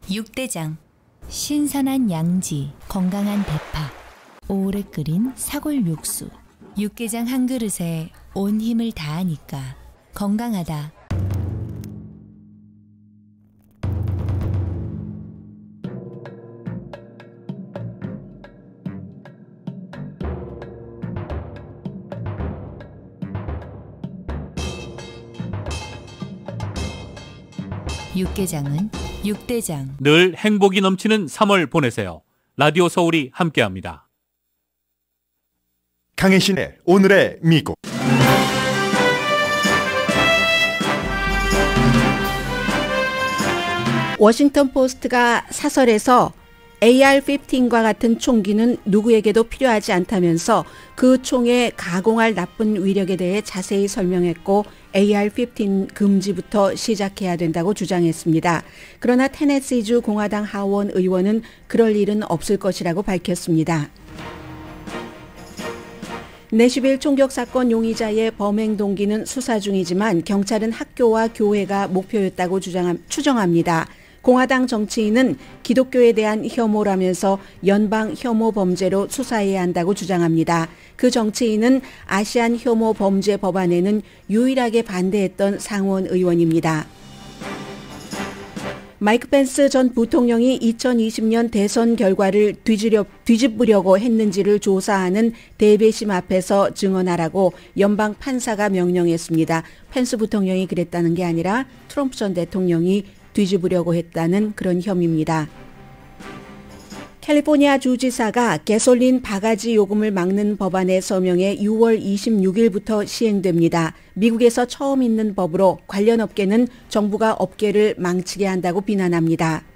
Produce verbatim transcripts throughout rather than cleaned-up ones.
육대장. 신선한 양지, 건강한 대파, 오래 끓인 사골 육수. 육개장 한 그릇에 온 힘을 다하니까 건강하다. 육개장은 육대장. 늘 행복이 넘치는 삼월 보내세요. 라디오 서울이 함께합니다. 강혜신의 오늘의 미국. 워싱턴 포스트가 사설에서 에이알 십오과 같은 총기는 누구에게도 필요하지 않다면서 그 총에 가공할 나쁜 위력에 대해 자세히 설명했고 에이알 십오 금지부터 시작해야 된다고 주장했습니다. 그러나 테네시주 공화당 하원 의원은 그럴 일은 없을 것이라고 밝혔습니다. 내슈빌 총격 사건 용의자의 범행 동기는 수사 중이지만 경찰은 학교와 교회가 목표였다고 주장, 추정합니다. 공화당 정치인은 기독교에 대한 혐오라면서 연방 혐오 범죄로 수사해야 한다고 주장합니다. 그 정치인은 아시안 혐오 범죄 법안에는 유일하게 반대했던 상원 의원입니다. 마이크 펜스 전 부통령이 이천이십 년 대선 결과를 뒤지려, 뒤집으려고 했는지를 조사하는 대배심 앞에서 증언하라고 연방 판사가 명령했습니다. 펜스 부통령이 그랬다는 게 아니라 트럼프 전 대통령이 뒤집으려고 했다는 그런 혐의입니다. 캘리포니아 주지사가 가솔린 바가지 요금을 막는 법안에 서명해 유월 이십육일부터 시행됩니다. 미국에서 처음 있는 법으로 관련 업계는 정부가 업계를 망치게 한다고 비난합니다.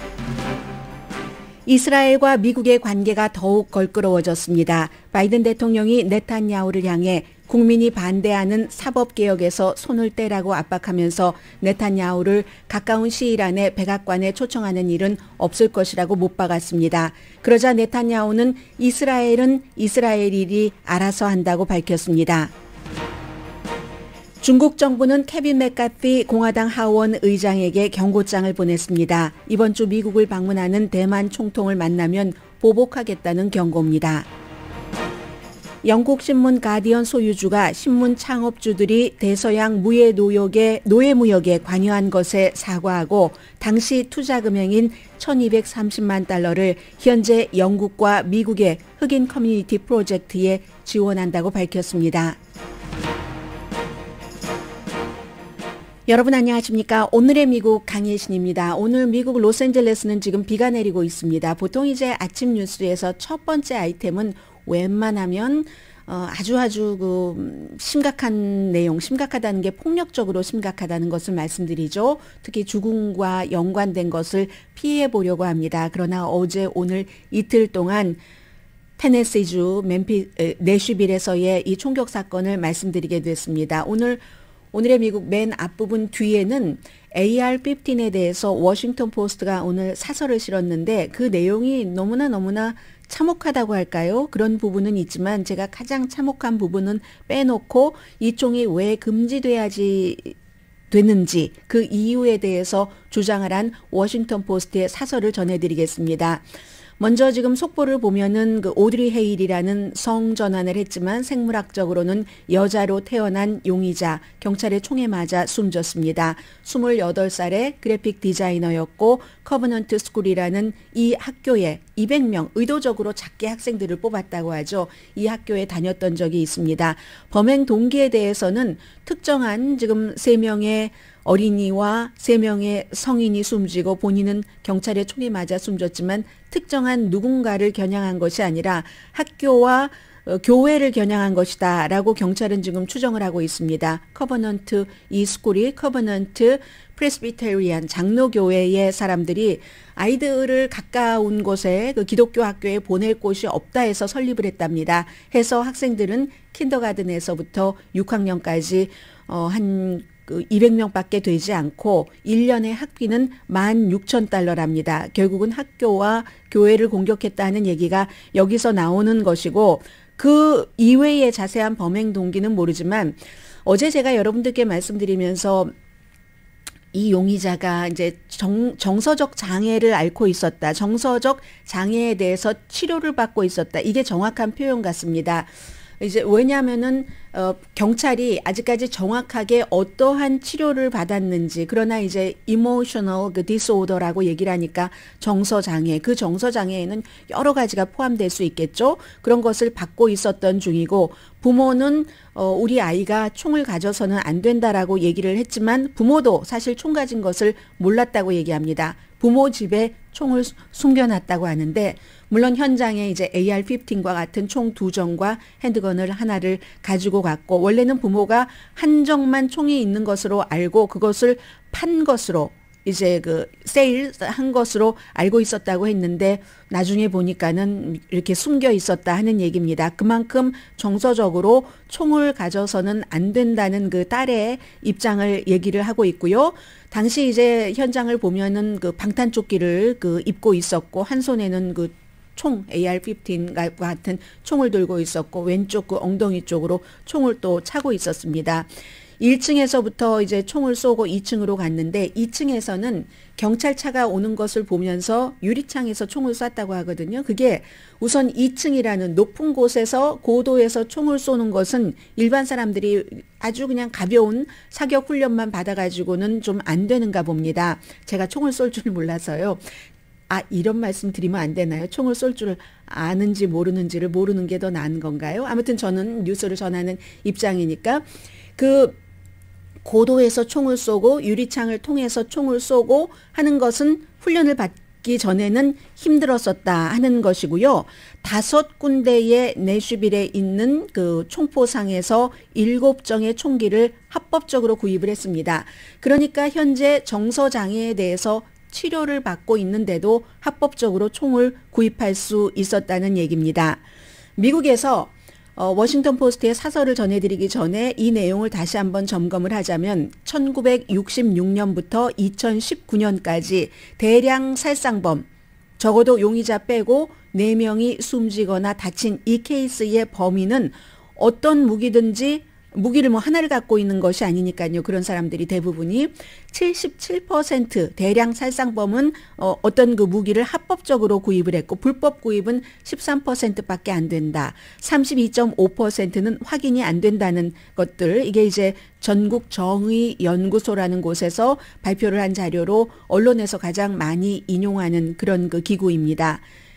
이스라엘과 미국의 관계가 더욱 걸끄러워졌습니다. 바이든 대통령이 네탄야후를 향해 국민이 반대하는 사법개혁에서 손을 떼라고 압박하면서 네탄야후를 가까운 시일 안에 백악관에 초청하는 일은 없을 것이라고 못 박았습니다. 그러자 네탄야후는 이스라엘은 이스라엘 일이 알아서 한다고 밝혔습니다. 중국 정부는 케빈 맥카티 공화당 하원 의장에게 경고장을 보냈습니다. 이번 주 미국을 방문하는 대만 총통을 만나면 보복하겠다는 경고입니다. 영국 신문 가디언 소유주가 신문 창업주들이 대서양 무예 노역에 노예 무역에 관여한 것에 사과하고 당시 투자 금액인 천이백삼십만 달러를 현재 영국과 미국의 흑인 커뮤니티 프로젝트에 지원한다고 밝혔습니다. 여러분 안녕하십니까? 오늘의 미국 강예신입니다. 오늘 미국 로스앤젤레스는 지금 비가 내리고 있습니다. 보통 이제 아침 뉴스에서 첫 번째 아이템은 웬만하면 어, 아주 아주 그 심각한 내용, 심각하다는 게 폭력적으로 심각하다는 것을 말씀드리죠. 특히 죽음과 연관된 것을 피해 보려고 합니다. 그러나 어제 오늘 이틀 동안 테네시주 멤피 내슈빌에서의 이 총격 사건을 말씀드리게 됐습니다. 오늘 오늘의 미국 맨 앞부분 뒤에는 에이알 십오에 대해서 워싱턴 포스트가 오늘 사설을 실었는데 그 내용이 너무나 너무나 참혹하다고 할까요? 그런 부분은 있지만 제가 가장 참혹한 부분은 빼놓고 이 총이 왜 금지돼야지 되는지 그 이유에 대해서 주장을 한 워싱턴 포스트의 사설을 전해드리겠습니다. 먼저 지금 속보를 보면은 그 오드리 헤일이라는 성전환을 했지만 생물학적으로는 여자로 태어난 용의자 경찰의 총에 맞아 숨졌습니다. 스물여덟 살의 그래픽 디자이너였고 커버넌트 스쿨이라는 이 학교에 이백 명 의도적으로 작게 학생들을 뽑았다고 하죠. 이 학교에 다녔던 적이 있습니다. 범행 동기에 대해서는 특정한 지금 세 명의 어린이와 세 명의 성인이 숨지고 본인은 경찰의 총에 맞아 숨졌지만 특정한 누군가를 겨냥한 것이 아니라 학교와 어, 교회를 겨냥한 것이다 라고 경찰은 지금 추정을 하고 있습니다. 커버넌트 이 스쿨이 커버넌트 프레스비테리안 장로교회의 사람들이 아이들을 가까운 곳에 그 기독교 학교에 보낼 곳이 없다 해서 설립을 했답니다. 해서 학생들은 킨더가든에서부터 육 학년까지 어, 한 그 이백 명밖에 되지 않고 일 년의 학비는 만 육천 달러랍니다. 결국은 학교와 교회를 공격했다는 얘기가 여기서 나오는 것이고 그 이외의 자세한 범행 동기는 모르지만 어제 제가 여러분들께 말씀드리면서 이 용의자가 이제 정, 정서적 장애를 앓고 있었다. 정서적 장애에 대해서 치료를 받고 있었다. 이게 정확한 표현 같습니다. 이제 왜냐하면은 어, 경찰이 아직까지 정확하게 어떠한 치료를 받았는지, 그러나 이제 emotional 그 disorder라고 얘기를 하니까 정서 장애, 그 정서 장애에는 여러 가지가 포함될 수 있겠죠. 그런 것을 받고 있었던 중이고, 부모는 어, 우리 아이가 총을 가져서는 안 된다라고 얘기를 했지만 부모도 사실 총 가진 것을 몰랐다고 얘기합니다. 부모 집에 총을 숨겨놨다고 하는데, 물론 현장에 이제 에이알 십오과 같은 총 두 정과 핸드건을 하나를 가지고 갔고, 원래는 부모가 한 정만 총이 있는 것으로 알고 그것을 판 것으로 이제 그 세일 한 것으로 알고 있었다고 했는데, 나중에 보니까는 이렇게 숨겨 있었다 하는 얘기입니다. 그만큼 정서적으로 총을 가져서는 안 된다는 그 딸의 입장을 얘기를 하고 있고요. 당시 이제 현장을 보면은 그 방탄조끼를 그 입고 있었고, 한 손에는 그 총 에이알 십오과 같은 총을 들고 있었고, 왼쪽 그 엉덩이 쪽으로 총을 또 차고 있었습니다. 일 층에서부터 이제 총을 쏘고 이 층으로 갔는데, 이 층에서는 경찰차가 오는 것을 보면서 유리창에서 총을 쐈다고 하거든요. 그게 우선 이 층이라는 높은 곳에서 고도에서 총을 쏘는 것은 일반 사람들이 아주 그냥 가벼운 사격 훈련만 받아가지고는 좀 안 되는가 봅니다. 제가 총을 쏠 줄 몰라서요. 아, 이런 말씀 드리면 안 되나요? 총을 쏠 줄 아는지 모르는지를 모르는 게 더 나은 건가요? 아무튼 저는 뉴스를 전하는 입장이니까, 그 고도에서 총을 쏘고 유리창을 통해서 총을 쏘고 하는 것은 훈련을 받기 전에는 힘들었었다 하는 것이고요. 다섯 군데의 내슈빌에 있는 그 총포상에서 일곱 정의 총기를 합법적으로 구입을 했습니다. 그러니까 현재 정서장애에 대해서 치료를 받고 있는데도 합법적으로 총을 구입할 수 있었다는 얘기입니다. 미국에서 어, 워싱턴 포스트의 사설을 전해드리기 전에 이 내용을 다시 한번 점검을 하자면, 천구백육십육 년부터 이천십구 년까지 대량 살상범, 적어도 용의자 빼고 네 명이 숨지거나 다친 이 케이스의 범인은 어떤 무기든지, 무기를 뭐 하나를 갖고 있는 것이 아니니까요. 그런 사람들이 대부분이 칠십칠 퍼센트 대량 살상범은 어, 어떤 그 무기를 합법적으로 구입을 했고, 불법 구입은 십삼 퍼센트밖에 안 된다. 삼십이 점 오 퍼센트는 확인이 안 된다는 것들. 이게 이제 전국 정의 연구소라는 곳에서 발표를 한 자료로 언론에서 가장 많이 인용하는 그런 그 기구입니다.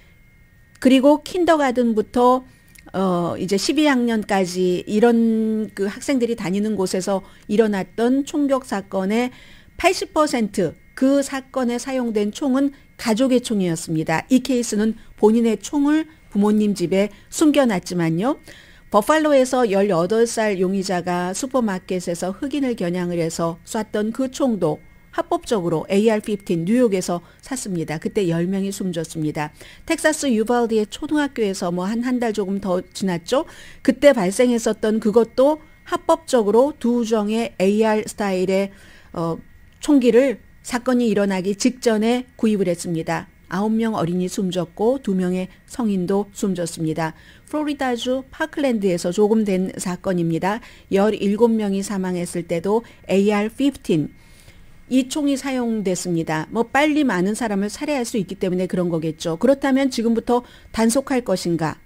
그리고 킨더가든부터 어, 이제 십이 학년까지 이런 그 학생들이 다니는 곳에서 일어났던 총격 사건의 팔십 퍼센트 그 사건에 사용된 총은 가족의 총이었습니다. 이 케이스는 본인의 총을 부모님 집에 숨겨놨지만요. 버팔로에서 열여덟 살 용의자가 슈퍼마켓에서 흑인을 겨냥을 해서 쐈던 그 총도 합법적으로 에이알 십오 뉴욕에서 샀습니다. 그때 열 명이 숨졌습니다. 텍사스 유발디의 초등학교에서 뭐 한 한 달 조금 더 지났죠. 그때 발생했었던 그것도 합법적으로 두 정의 에이알 스타일의 어, 총기를 사건이 일어나기 직전에 구입을 했습니다. 아홉 명 어린이 숨졌고 두 명의 성인도 숨졌습니다. 플로리다주 파클랜드에서 조금 된 사건입니다. 열일곱 명이 사망했을 때도 에이알 십오 이 총이 사용됐습니다. 뭐 빨리 많은 사람을 살해할 수 있기 때문에 그런 거겠죠. 그렇다면 지금부터 단속할 것인가?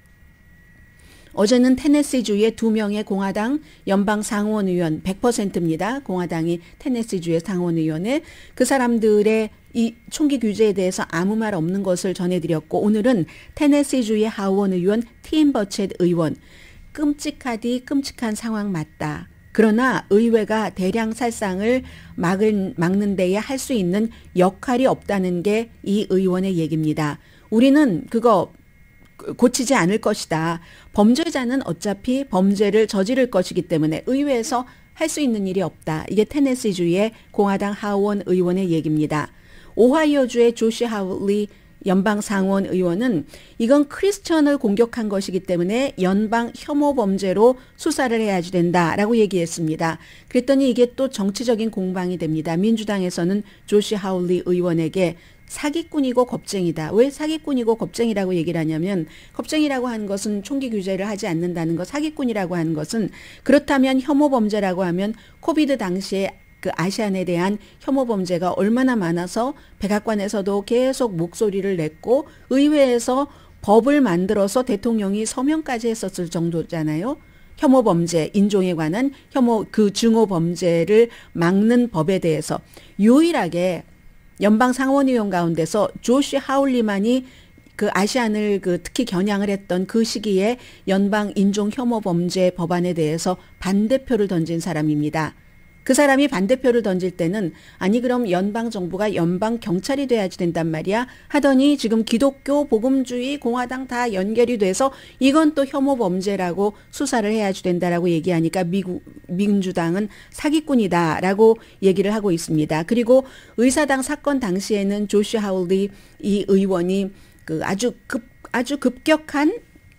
어제는 테네시주의 두 명의 공화당 연방 상원 의원 백 퍼센트입니다. 공화당이 테네시주의 상원 의원에 그 사람들의 이 총기 규제에 대해서 아무 말 없는 것을 전해드렸고, 오늘은 테네시주의 하원 의원 팀 버쳇 의원, 끔찍하디 끔찍한 상황 맞다. 그러나 의회가 대량 살상을 막은, 막는 데에 할 수 있는 역할이 없다는 게 이 의원의 얘기입니다. 우리는 그거 고치지 않을 것이다. 범죄자는 어차피 범죄를 저지를 것이기 때문에 의회에서 할 수 있는 일이 없다. 이게 테네시주의 공화당 하원 의원의 얘기입니다. 오하이오주의 조시 하울리 연방 상원 의원은 이건 크리스천을 공격한 것이기 때문에 연방 혐오 범죄로 수사를 해야지 된다라고 얘기했습니다. 그랬더니 이게 또 정치적인 공방이 됩니다. 민주당에서는 조시 하울리 의원에게 사기꾼이고 겁쟁이다. 왜 사기꾼이고 겁쟁이라고 얘기를 하냐면, 겁쟁이라고 하는 것은 총기 규제를 하지 않는다는 것, 사기꾼이라고 하는 것은, 그렇다면 혐오 범죄라고 하면 코비드 당시에 그 아시안에 대한 혐오 범죄가 얼마나 많아서 백악관에서도 계속 목소리를 냈고 의회에서 법을 만들어서 대통령이 서명까지 했었을 정도잖아요. 혐오 범죄, 인종에 관한 혐오 그 증오 범죄를 막는 법에 대해서 유일하게 연방 상원의원 가운데서 조시 하울리만이 그 아시안을 그 특히 겨냥을 했던 그 시기에 연방 인종 혐오 범죄 법안에 대해서 반대표를 던진 사람입니다. 그 사람이 반대표를 던질 때는 아니 그럼 연방 정부가 연방 경찰이 돼야지 된단 말이야 하더니 지금 기독교, 복음주의, 공화당 다 연결이 돼서 이건 또 혐오 범죄라고 수사를 해야지 된다라고 얘기하니까 미국 민주당은 사기꾼이다라고 얘기를 하고 있습니다. 그리고 의사당 사건 당시에는 조시 하울리 이 의원이 그 아주 급 아주 급격한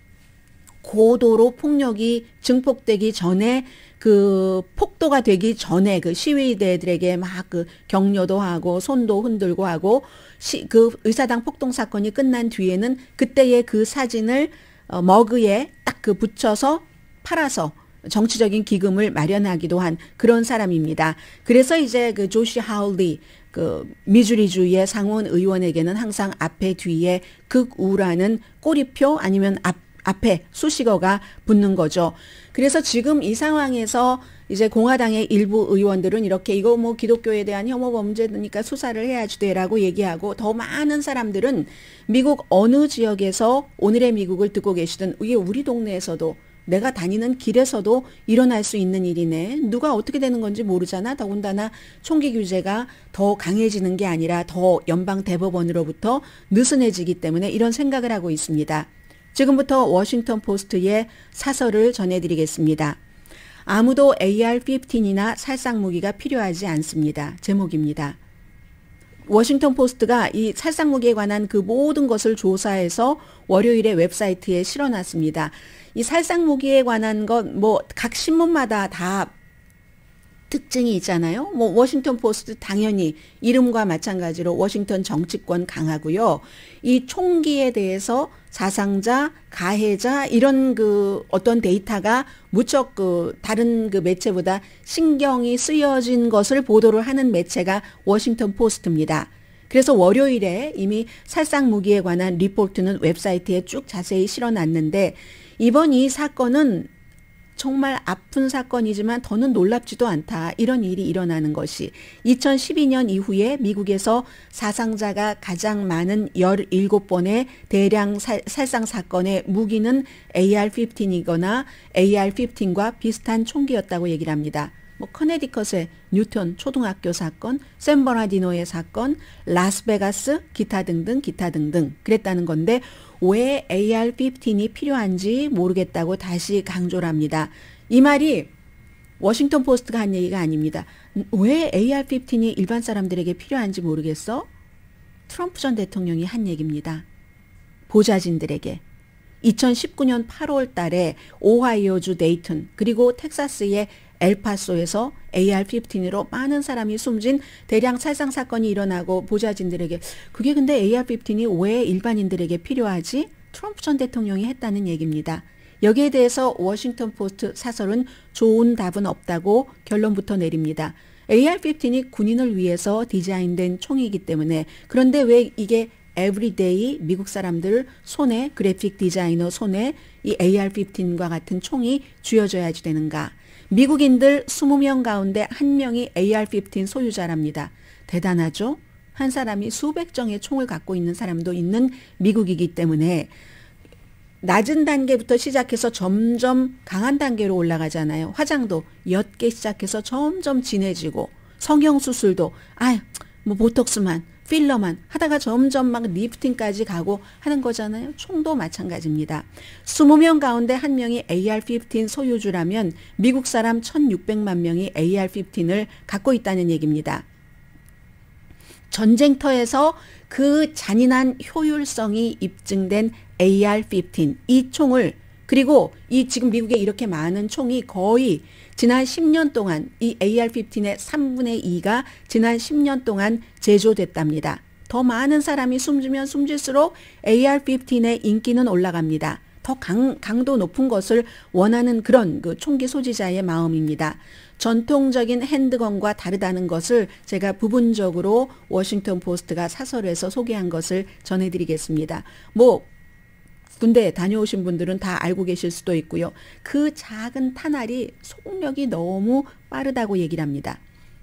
고도로 폭력이 증폭되기 전에 그 폭도가 되기 전에 그 시위대들에게 막 그 격려도 하고 손도 흔들고 하고 시, 그 의사당 폭동 사건이 끝난 뒤에는 그때의 그 사진을 어, 머그에 딱 그 붙여서 팔아서 정치적인 기금을 마련하기도 한 그런 사람입니다. 그래서 이제 그 조시 하울리 그 미주리주의 상원 의원에게는 항상 앞에 뒤에 극우라는 꼬리표 아니면 앞 앞에 수식어가 붙는 거죠. 그래서 지금 이 상황에서 이제 공화당의 일부 의원들은 이렇게 이거 뭐 기독교에 대한 혐오 범죄니까 수사를 해야지 돼라고 얘기하고 더 많은 사람들은 미국 어느 지역에서 오늘의 미국을 듣고 계시든 이게 우리 동네에서도 내가 다니는 길에서도 일어날 수 있는 일이네. 누가 어떻게 되는 건지 모르잖아. 더군다나 총기 규제가 더 강해지는 게 아니라 더 연방 대법원으로부터 느슨해지기 때문에 이런 생각을 하고 있습니다. 지금부터 워싱턴 포스트의 사설을 전해드리겠습니다. 아무도 에이알 십오이나 살상무기가 필요하지 않습니다. 제목입니다. 워싱턴 포스트가 이 살상무기에 관한 그 모든 것을 조사해서 월요일에 웹사이트에 실어놨습니다. 이 살상무기에 관한 것 뭐 각 신문마다 다 특징이 있잖아요. 뭐 워싱턴 포스트 당연히 이름과 마찬가지로 워싱턴 정치권 강하고요. 이 총기에 대해서 사상자, 가해자 이런 그 어떤 데이터가 무척 그 다른 그 매체보다 신경이 쓰여진 것을 보도를 하는 매체가 워싱턴 포스트입니다. 그래서 월요일에 이미 살상 무기에 관한 리포트는 웹사이트에 쭉 자세히 실어놨는데 이번 이 사건은 정말 아픈 사건이지만 더는 놀랍지도 않다. 이런 일이 일어나는 것이 이천십이 년 이후에 미국에서 사상자가 가장 많은 열일곱 번의 대량 살, 살상 사건의 무기는 에이알 십오이거나 에이알 십오과 비슷한 총기였다고 얘기를 합니다. 뭐 커네디컷의 뉴턴 초등학교 사건, 샌버나디노의 사건, 라스베가스 기타 등등 기타 등등 그랬다는 건데 왜 에이알 십오이 필요한지 모르겠다고 다시 강조를 합니다. 이 말이 워싱턴 포스트가 한 얘기가 아닙니다. 왜 에이알 십오이 일반 사람들에게 필요한지 모르겠어? 트럼프 전 대통령이 한 얘기입니다. 보좌진들에게. 이천십구 년 팔월 달에 오하이오주 데이튼 그리고 텍사스의 엘파소에서 에이알 십오로 많은 사람이 숨진 대량 살상 사건이 일어나고 보좌진들에게 그게 근데 에이알 십오이 왜 일반인들에게 필요하지? 트럼프 전 대통령이 했다는 얘기입니다. 여기에 대해서 워싱턴 포스트 사설은 좋은 답은 없다고 결론부터 내립니다. 에이알 십오이 군인을 위해서 디자인된 총이기 때문에 그런데 왜 이게 에브리데이 미국 사람들 손에 그래픽 디자이너 손에 이 에이알 십오과 같은 총이 쥐어져야지 되는가? 미국인들 이십 명 가운데 한 명이 에이알 십오 소유자랍니다. 대단하죠? 한 사람이 수백 정의 총을 갖고 있는 사람도 있는 미국이기 때문에 낮은 단계부터 시작해서 점점 강한 단계로 올라가잖아요. 화장도 옅게 시작해서 점점 진해지고 성형수술도 아유 뭐 보톡스만 필러만 하다가 점점 막 리프팅까지 가고 하는 거잖아요. 총도 마찬가지입니다. 이십 명 가운데 한 명이 에이알 십오 소유주라면 미국 사람 천육백만 명이 에이알 십오를 갖고 있다는 얘기입니다. 전쟁터에서 그 잔인한 효율성이 입증된 에이알 십오 이 총을 그리고 이 지금 미국에 이렇게 많은 총이 거의 지난 십 년 동안 이 에이알 십오의 삼분의 이가 지난 십 년 동안 제조됐답니다. 더 많은 사람이 숨지면 숨질수록 에이알 십오의 인기는 올라갑니다. 더 강, 강도 높은 것을 원하는 그런 그 총기 소지자의 마음입니다. 전통적인 핸드건과 다르다는 것을 제가 부분적으로 워싱턴 포스트가 사설에서 소개한 것을 전해드리겠습니다. 뭐 군대 다녀오신 분들은 다 알고 계실 수도 있고요. 그 작은 탄알이 속력이 너무 빠르다고 얘기를 합니다.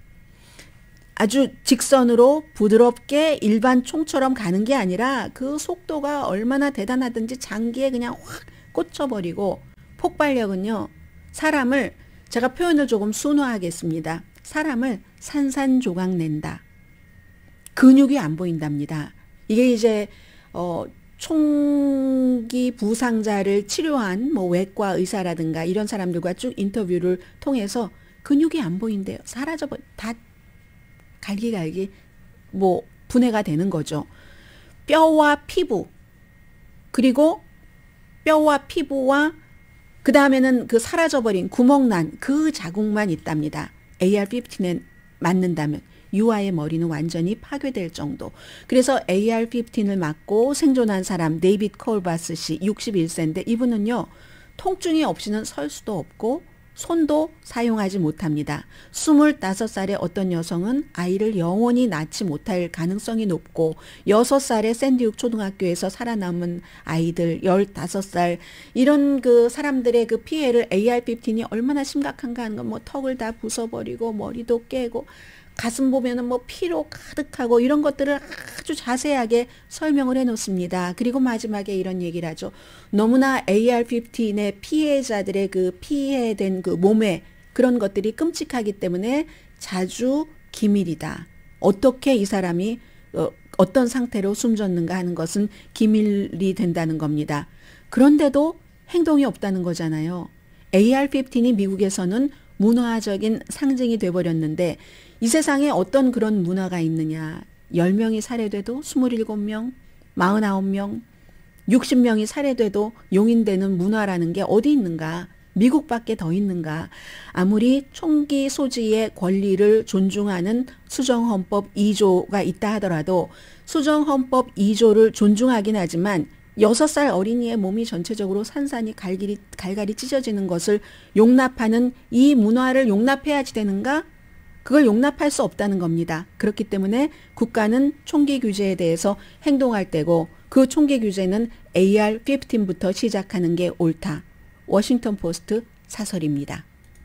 아주 직선으로 부드럽게 일반 총처럼 가는 게 아니라 그 속도가 얼마나 대단하든지 장기에 그냥 확 꽂혀버리고 폭발력은요. 사람을 제가 표현을 조금 순화하겠습니다. 사람을 산산조각 낸다. 근육이 안 보인답니다. 이게 이제 어, 총기 부상자를 치료한 뭐 외과 의사라든가 이런 사람들과 쭉 인터뷰를 통해서 근육이 안 보인대요. 사라져버 다 갈기갈기 뭐 분해가 되는 거죠. 뼈와 피부 그리고 뼈와 피부와 그 다음에는 그 사라져버린 구멍난 그 자국만 있답니다. 에이알 십오에 맞는다면 유아의 머리는 완전히 파괴될 정도. 그래서 에이알 십오를 맞고 생존한 사람 데이빗 콜바스 씨 육십일 세인데 이분은요. 통증이 없이는 설 수도 없고 손도 사용하지 못합니다. 스물다섯 살의 어떤 여성은 아이를 영원히 낳지 못할 가능성이 높고 여섯 살의 샌디욱 초등학교에서 살아남은 아이들 열다섯 살 이런 그 사람들의 그 피해를 에이알 십오이 얼마나 심각한가 하는 건 뭐 턱을 다 부숴버리고 머리도 깨고 가슴 보면은 뭐 피로 가득하고 이런 것들을 아주 자세하게 설명을 해 놓습니다. 그리고 마지막에 이런 얘기를 하죠. 너무나 에이알 십오의 피해자들의 그 피해된 그 몸에 그런 것들이 끔찍하기 때문에 자주 기밀이다. 어떻게 이 사람이 어, 어떤 상태로 숨졌는가 하는 것은 기밀이 된다는 겁니다. 그런데도 행동이 없다는 거잖아요. 에이알 십오이 미국에서는 문화적인 상징이 돼버렸는데 이 세상에 어떤 그런 문화가 있느냐. 열 명이 살해돼도 스물일곱 명, 마흔아홉 명, 육십 명이 살해돼도 용인되는 문화라는 게 어디 있는가. 미국밖에 더 있는가. 아무리 총기 소지의 권리를 존중하는 수정헌법 이 조가 있다 하더라도 수정헌법 이 조를 존중하긴 하지만 여섯 살 어린이의 몸이 전체적으로 산산이 갈갈이, 갈갈이 찢어지는 것을 용납하는 이 문화를 용납해야지 되는가? 그걸 용납할 수 없다는 겁니다. 그렇기 때문에 국가는 총기 규제에 대해서 행동할 때고 그 총기 규제는 에이알 십오부터 시작하는 게 옳다. 워싱턴 포스트 사설입니다.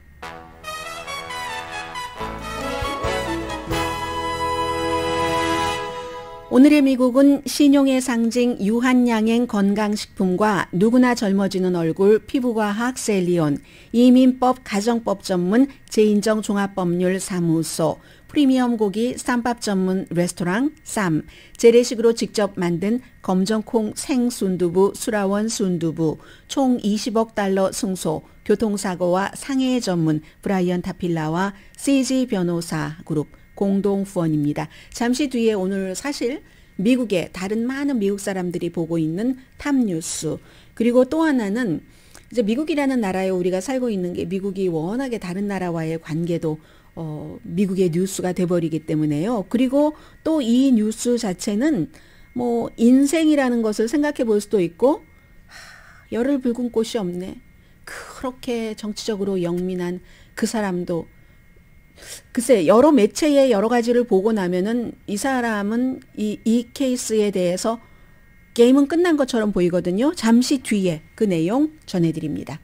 오늘의 미국은 신용의 상징 유한양행 건강식품과 누구나 젊어지는 얼굴 피부과학 셀리온, 이민법 가정법 전문 제인정 종합법률사무소, 프리미엄 고기 쌈밥 전문 레스토랑 쌈, 재래식으로 직접 만든 검정콩 생순두부 수라원 순두부, 총 이십억 달러 승소, 교통사고와 상해 전문 브라이언 타필라와 씨지 변호사 그룹 공동 후원입니다. 잠시 뒤에 오늘 사실 미국의 다른 많은 미국 사람들이 보고 있는 탑뉴스 그리고 또 하나는 이제 미국이라는 나라에 우리가 살고 있는 게 미국이 워낙에 다른 나라와의 관계도 어, 미국의 뉴스가 돼버리기 때문에요. 그리고 또 이 뉴스 자체는 뭐 인생이라는 것을 생각해 볼 수도 있고 하, 열을 붉은 꽃이 없네. 그렇게 정치적으로 영민한 그 사람도 글쎄 여러 매체의 여러 가지를 보고 나면은 이 사람은 이, 이 케이스에 대해서 게임은 끝난 것처럼 보이거든요. 잠시 뒤에 그 내용 전해드립니다.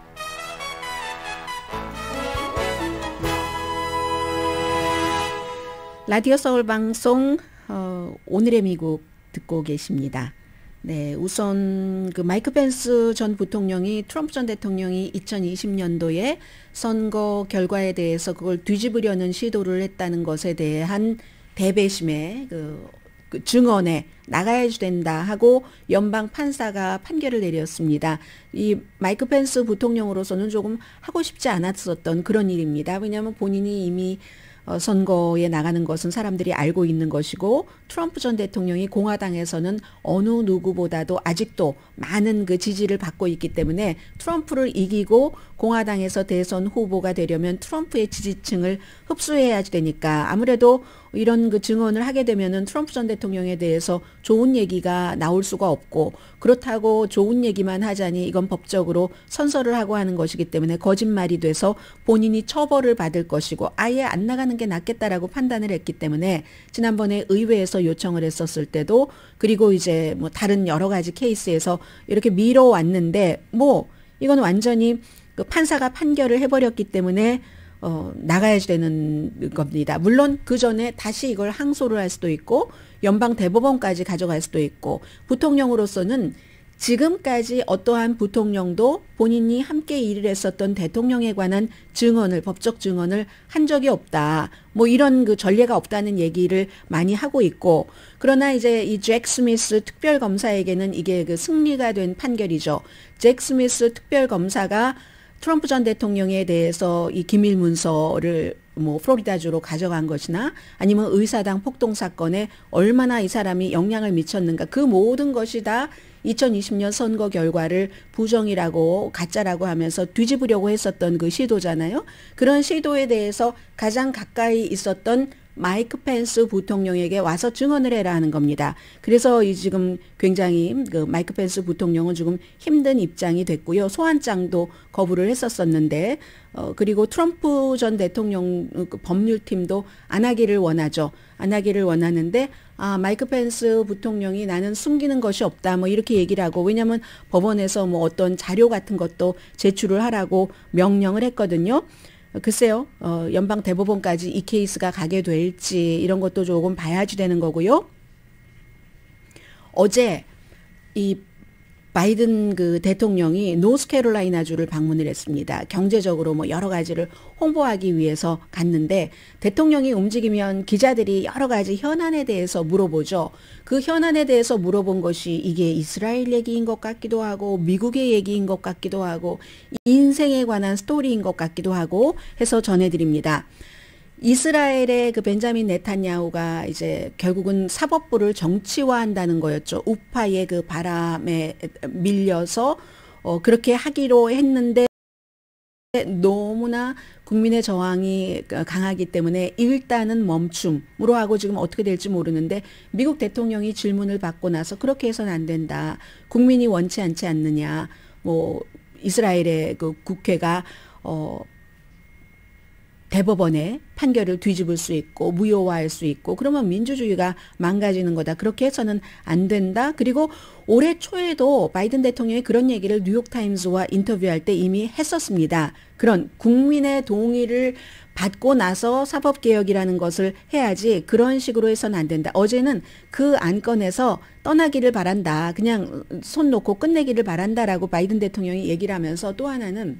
라디오 서울 방송 어, 오늘의 미국 듣고 계십니다. 네, 우선 그 마이크 펜스 전 부통령이 트럼프 전 대통령이 이천이십 년도에 선거 결과에 대해서 그걸 뒤집으려는 시도를 했다는 것에 대한 대배심의 그, 그 증언에 나가야 된다 하고 연방 판사가 판결을 내렸습니다. 이 마이크 펜스 부통령으로서는 조금 하고 싶지 않았었던 그런 일입니다. 왜냐하면 본인이 이미 어, 선거에 나가는 것은 사람들이 알고 있는 것이고 트럼프 전 대통령이 공화당에서는 어느 누구보다도 아직도 많은 그 지지를 받고 있기 때문에 트럼프를 이기고 공화당에서 대선 후보가 되려면 트럼프의 지지층을 흡수해야 되니까 아무래도 이런 그 증언을 하게 되면은 트럼프 전 대통령에 대해서 좋은 얘기가 나올 수가 없고, 그렇다고 좋은 얘기만 하자니 이건 법적으로 선서를 하고 하는 것이기 때문에 거짓말이 돼서 본인이 처벌을 받을 것이고 아예 안 나가는 게 낫겠다라고 판단을 했기 때문에 지난번에 의회에서 요청을 했었을 때도, 그리고 이제 뭐 다른 여러 가지 케이스에서 이렇게 미뤄왔는데, 뭐 이건 완전히 그 판사가 판결을 해버렸기 때문에 어, 나가야 되는 겁니다. 물론 그 전에 다시 이걸 항소를 할 수도 있고 연방 대법원까지 가져갈 수도 있고, 부통령으로서는 지금까지 어떠한 부통령도 본인이 함께 일을 했었던 대통령에 관한 증언을, 법적 증언을 한 적이 없다. 뭐 이런 그 전례가 없다는 얘기를 많이 하고 있고, 그러나 이제 이 잭 스미스 특별검사에게는 이게 그 승리가 된 판결이죠. 잭 스미스 특별검사가 트럼프 전 대통령에 대해서 이 기밀 문서를 뭐 플로리다주로 가져간 것이나 아니면 의사당 폭동 사건에 얼마나 이 사람이 영향을 미쳤는가, 그 모든 것이 다 이천이십 년 선거 결과를 부정이라고 가짜라고 하면서 뒤집으려고 했었던 그 시도잖아요. 그런 시도에 대해서 가장 가까이 있었던 마이크 펜스 부통령에게 와서 증언을 해라 하는 겁니다. 그래서 이 지금 굉장히 그 마이크 펜스 부통령은 지금 힘든 입장이 됐고요. 소환장도 거부를 했었었는데, 어 그리고 트럼프 전 대통령 그 법률팀도 안 하기를 원하죠. 안 하기를 원하는데, 아 마이크 펜스 부통령이 나는 숨기는 것이 없다 뭐 이렇게 얘기를 하고, 왜냐하면 법원에서 뭐 어떤 자료 같은 것도 제출을 하라고 명령을 했거든요. 글쎄요, 어, 연방 대법원까지 이 케이스가 가게 될지 이런 것도 조금 봐야지 되는 거고요. 어제 이 바이든 그 대통령이 노스캐롤라이나주를 방문을 했습니다. 경제적으로 뭐 여러 가지를 홍보하기 위해서 갔는데, 대통령이 움직이면 기자들이 여러 가지 현안에 대해서 물어보죠. 그 현안에 대해서 물어본 것이 이게 이스라엘 얘기인 것 같기도 하고 미국의 얘기인 것 같기도 하고 인생에 관한 스토리인 것 같기도 하고 해서 전해드립니다. 이스라엘의 그 벤자민 네탄야후가 이제 결국은 사법부를 정치화한다는 거였죠. 우파의 그 바람에 밀려서 어 그렇게 하기로 했는데 너무나 국민의 저항이 강하기 때문에 일단은 멈춤으로 하고 지금 어떻게 될지 모르는데, 미국 대통령이 질문을 받고 나서 그렇게 해서는 안 된다. 국민이 원치 않지 않느냐. 뭐 이스라엘의 그 국회가 어 대법원의 판결을 뒤집을 수 있고 무효화할 수 있고 그러면 민주주의가 망가지는 거다. 그렇게 해서는 안 된다. 그리고 올해 초에도 바이든 대통령이 그런 얘기를 뉴욕타임스와 인터뷰할 때 이미 했었습니다. 그런 국민의 동의를 받고 나서 사법개혁이라는 것을 해야지 그런 식으로 해서는 안 된다. 어제는 그 안건에서 떠나기를 바란다. 그냥 손 놓고 끝내기를 바란다라고 바이든 대통령이 얘기를 하면서, 또 하나는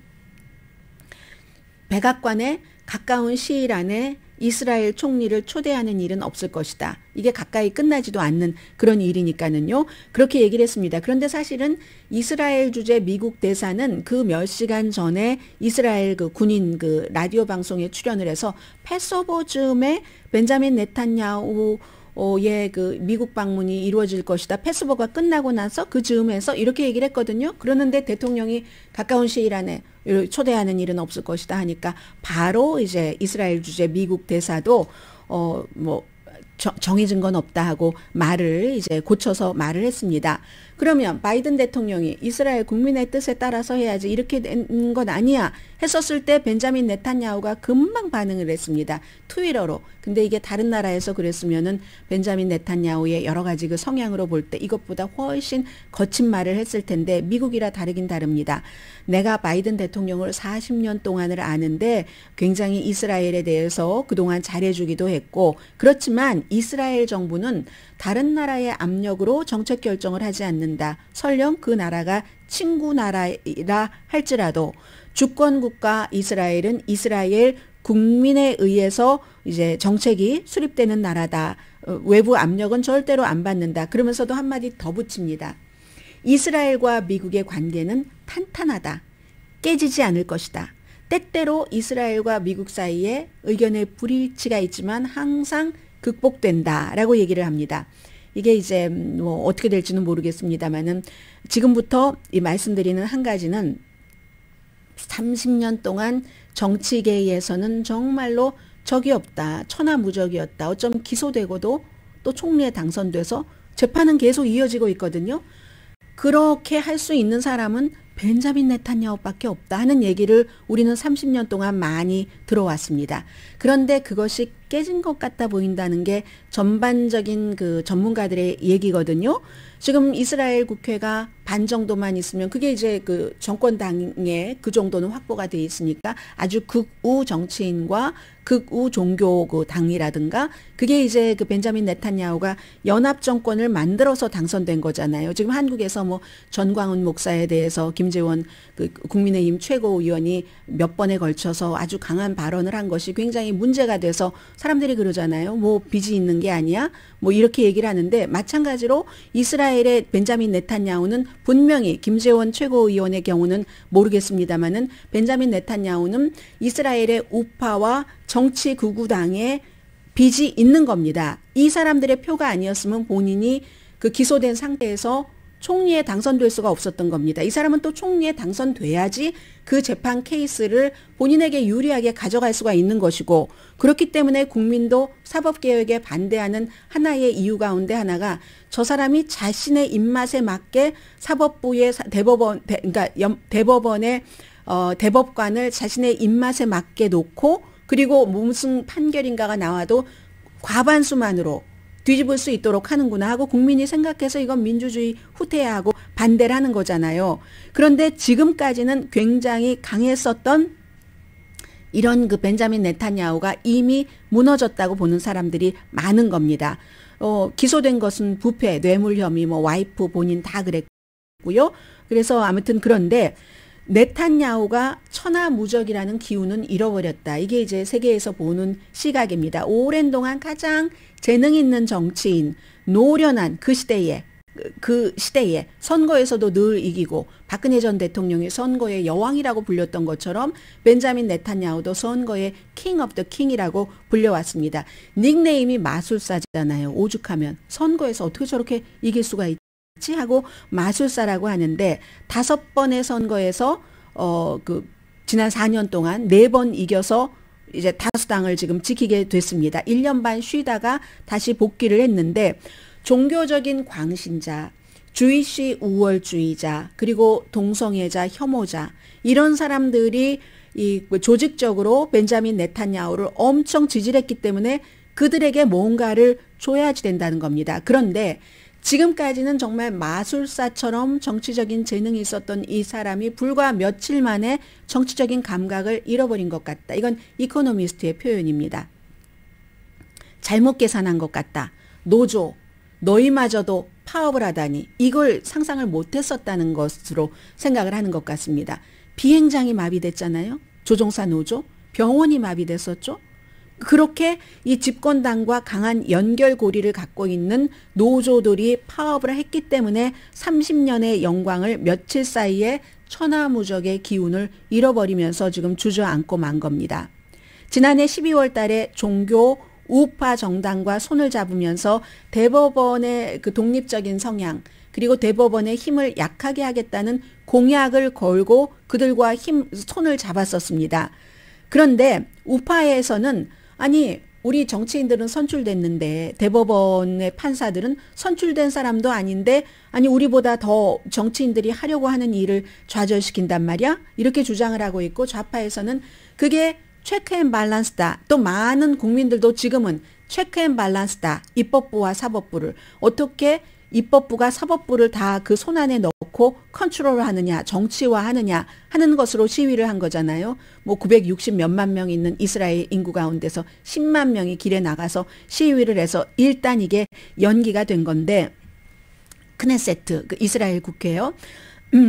백악관에 가까운 시일 안에 이스라엘 총리를 초대하는 일은 없을 것이다. 이게 가까이 끝나지도 않는 그런 일이니까는요. 그렇게 얘기를 했습니다. 그런데 사실은 이스라엘 주재 미국 대사는 그 몇 시간 전에 이스라엘 그 군인 그 라디오 방송에 출연을 해서 패스오버 즈음에 벤자민 네탄야후 의 그 미국 방문이 이루어질 것이다. 패스오버가 끝나고 나서 그 즈음에서 이렇게 얘기를 했거든요. 그러는데 대통령이 가까운 시일 안에 초대하는 일은 없을 것이다 하니까 바로 이제 이스라엘 주재 미국 대사도 어 뭐 정해진 건 없다 하고 말을 이제 고쳐서 말을 했습니다. 그러면 바이든 대통령이 이스라엘 국민의 뜻에 따라서 해야지 이렇게 된 건 아니야 했었을 때 벤자민 네탄야후가 금방 반응을 했습니다. 트위터로. 근데 이게 다른 나라에서 그랬으면은 벤자민 네탄야후의 여러 가지 그 성향으로 볼 때 이것보다 훨씬 거친 말을 했을 텐데, 미국이라 다르긴 다릅니다. 내가 바이든 대통령을 사십 년 동안을 아는데 굉장히 이스라엘에 대해서 그동안 잘해주기도 했고, 그렇지만 이스라엘 정부는 다른 나라의 압력으로 정책 결정을 하지 않는다. 설령 그 나라가 친구 나라라 할지라도 주권국가 이스라엘은 이스라엘 국민에 의해서 이제 정책이 수립되는 나라다. 외부 압력은 절대로 안 받는다. 그러면서도 한마디 더 붙입니다. 이스라엘과 미국의 관계는 탄탄하다. 깨지지 않을 것이다. 때때로 이스라엘과 미국 사이에 의견의 불일치가 있지만 항상 극복된다라고 얘기를 합니다. 이게 이제 뭐 어떻게 될지는 모르겠습니다만은 지금부터 이 말씀드리는 한 가지는 삼십 년 동안 정치계에서는 정말로 적이 없다. 천하무적이었다. 어쩜 기소되고도 또 총리에 당선돼서 재판은 계속 이어지고 있거든요. 그렇게 할 수 있는 사람은 벤자민 네탄야후밖에 없다 하는 얘기를 우리는 삼십 년 동안 많이 들어왔습니다. 그런데 그것이 깨진 것 같아 보인다는 게 전반적인 그 전문가들의 얘기거든요. 지금 이스라엘 국회가 반 정도만 있으면 그게 이제 그 정권당에 그 정도는 확보가 돼 있으니까 아주 극우 정치인과 극우 종교 그 당이라든가 그게 이제 그 벤자민 네탄야후가 연합 정권을 만들어서 당선된 거잖아요. 지금 한국에서 뭐 전광훈 목사에 대해서 김재원 그 국민의힘 최고위원이 몇 번에 걸쳐서 아주 강한 발언을 한 것이 굉장히 문제가 돼서 사람들이 그러잖아요. 뭐 빚이 있는 게 아니야? 뭐 이렇게 얘기를 하는데 마찬가지로 이스라엘의 벤자민 네탄야후는 분명히 김재원 최고위원의 경우는 모르겠습니다만은 벤자민 네탄야후는 이스라엘의 우파와 정치 극우당의 빚이 있는 겁니다. 이 사람들의 표가 아니었으면 본인이 그 기소된 상태에서 총리에 당선될 수가 없었던 겁니다. 이 사람은 또 총리에 당선돼야지 그 재판 케이스를 본인에게 유리하게 가져갈 수가 있는 것이고 그렇기 때문에 국민도 사법개혁에 반대하는 하나의 이유 가운데 하나가 저 사람이 자신의 입맛에 맞게 사법부의 대법원, 대, 그러니까 대법원의 어, 대법관을 자신의 입맛에 맞게 놓고 그리고 무슨 판결인가가 나와도 과반수만으로 뒤집을 수 있도록 하는구나 하고 국민이 생각해서 이건 민주주의 후퇴야 하고 반대를 하는 거잖아요. 그런데 지금까지는 굉장히 강했었던 이런 그 벤자민 네탄야후가 이미 무너졌다고 보는 사람들이 많은 겁니다. 어, 기소된 것은 부패, 뇌물 혐의, 뭐 와이프 본인 다 그랬고요. 그래서 아무튼 그런데 네탄야후가 천하무적이라는 기운은 잃어버렸다. 이게 이제 세계에서 보는 시각입니다. 오랜 동안 가장 재능 있는 정치인, 노련한 그 시대에 그 시대에 선거에서도 늘 이기고 박근혜 전 대통령이 선거의 여왕이라고 불렸던 것처럼 벤자민 네탄야후도 선거의 킹 오브 더 킹이라고 불려왔습니다. 닉네임이 마술사잖아요. 오죽하면 선거에서 어떻게 저렇게 이길 수가 있지 하고 마술사라고 하는데 다섯 번의 선거에서 어 그 지난 사 년 동안 네 번 이겨서 이제 다수당을 지금 지키게 됐습니다. 일 년 반 쉬다가 다시 복귀를 했는데 종교적인 광신자, 주이시 우월주의자, 그리고 동성애자, 혐오자 이런 사람들이 이 조직적으로 벤자민 네탄야후를 엄청 지지를 했기 때문에 그들에게 뭔가를 줘야지 된다는 겁니다. 그런데 지금까지는 정말 마술사처럼 정치적인 재능이 있었던 이 사람이 불과 며칠 만에 정치적인 감각을 잃어버린 것 같다. 이건 이코노미스트의 표현입니다. 잘못 계산한 것 같다. 노조, 너희마저도 파업을 하다니 이걸 상상을 못했었다는 것으로 생각을 하는 것 같습니다. 비행장이 마비됐잖아요. 조종사 노조, 병원이 마비됐었죠. 그렇게 이 집권당과 강한 연결고리를 갖고 있는 노조들이 파업을 했기 때문에 삼십 년의 영광을 며칠 사이에 천하무적의 기운을 잃어버리면서 지금 주저앉고 만 겁니다. 지난해 십이월 달에 종교 우파 정당과 손을 잡으면서 대법원의 그 독립적인 성향 그리고 대법원의 힘을 약하게 하겠다는 공약을 걸고 그들과 힘 손을 잡았었습니다. 그런데 우파에서는 아니 우리 정치인들은 선출됐는데 대법원의 판사들은 선출된 사람도 아닌데 아니 우리보다 더 정치인들이 하려고 하는 일을 좌절시킨단 말이야? 이렇게 주장을 하고 있고 좌파에서는 그게 체크 앤 밸런스다. 또 많은 국민들도 지금은 체크 앤 밸런스다. 입법부와 사법부를 어떻게 입법부가 사법부를 다 그 손안에 넣고 컨트롤하느냐 정치화하느냐 하는 것으로 시위를 한 거잖아요. 뭐 구백육십 몇만 명 있는 이스라엘 인구 가운데서 십만 명이 길에 나가서 시위를 해서 일단 이게 연기가 된 건데 크네세트 그 이스라엘 국회요. 음,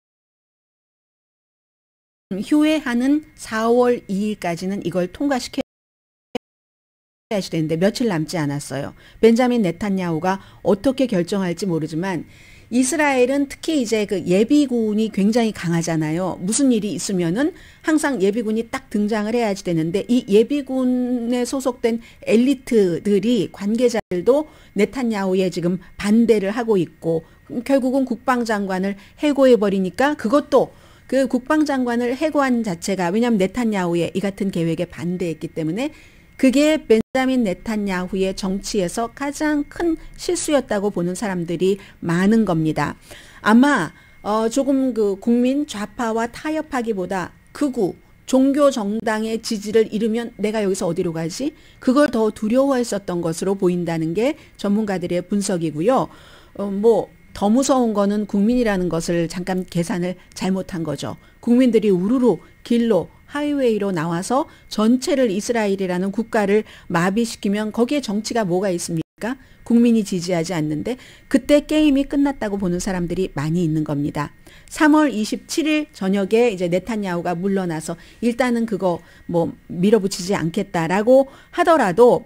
휴회하는 사월 이일까지는 이걸 통과시켜 해야 되는데 며칠 남지 않았어요. 벤자민 네탄야후가 어떻게 결정할지 모르지만 이스라엘은 특히 이제 그 예비군이 굉장히 강하잖아요. 무슨 일이 있으면은 항상 예비군이 딱 등장을 해야지 되는데 이 예비군에 소속된 엘리트들이 관계자들도 네탄야후에 지금 반대를 하고 있고 결국은 국방장관을 해고해 버리니까 그것도 그 국방장관을 해고한 자체가 왜냐하면 네탄야후의 이 같은 계획에 반대했기 때문에 그게 벤자민 네탄야후의 정치에서 가장 큰 실수였다고 보는 사람들이 많은 겁니다. 아마 어 조금 그 국민 좌파와 타협하기보다 극우 종교 정당의 지지를 잃으면 내가 여기서 어디로 가지? 그걸 더 두려워했었던 것으로 보인다는 게 전문가들의 분석이고요. 어, 뭐 더 무서운 거는 국민이라는 것을 잠깐 계산을 잘못한 거죠. 국민들이 우르르 길로 하이웨이로 나와서 전체를 이스라엘이라는 국가를 마비시키면 거기에 정치가 뭐가 있습니까? 국민이 지지하지 않는데 그때 게임이 끝났다고 보는 사람들이 많이 있는 겁니다. 삼월 이십칠일 저녁에 이제 네탄야후가 물러나서 일단은 그거 뭐 밀어붙이지 않겠다라고 하더라도